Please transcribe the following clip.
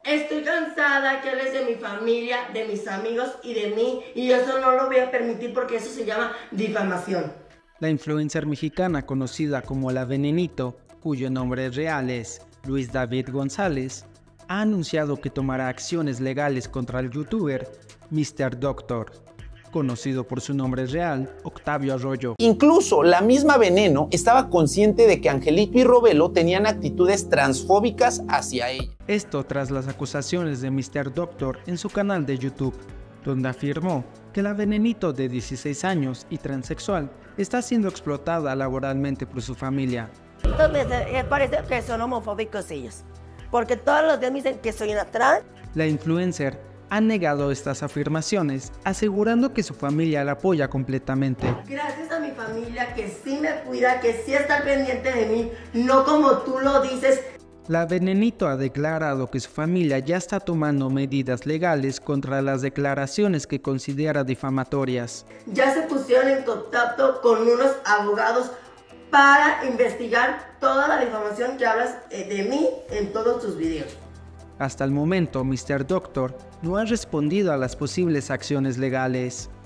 Estoy cansada que hables de mi familia, de mis amigos y de mí, y eso no lo voy a permitir porque eso se llama difamación. La influencer mexicana conocida como La Venenito, cuyo nombre real es Luis David González, ha anunciado que tomará acciones legales contra el youtuber Mr. Doctor, conocido por su nombre real, Octavio Arroyo. Incluso la misma Veneno estaba consciente de que Angelito y Robelo tenían actitudes transfóbicas hacia ella. Esto tras las acusaciones de Mr. Doctor en su canal de YouTube, donde afirmó que la Venenito de 16 años y transexual está siendo explotada laboralmente por su familia. Entonces, parece que son homofóbicos ellos, porque todos los días me dicen que soy una trans. La influencer ha negado estas afirmaciones, asegurando que su familia la apoya completamente. Gracias a mi familia que sí me cuida, que sí está pendiente de mí, no como tú lo dices. La Venenito ha declarado que su familia ya está tomando medidas legales contra las declaraciones que considera difamatorias. Ya se pusieron en contacto con unos abogados para investigar toda la difamación que hablas de mí en todos tus videos. Hasta el momento, Mr. Doctor no ha respondido a las posibles acciones legales.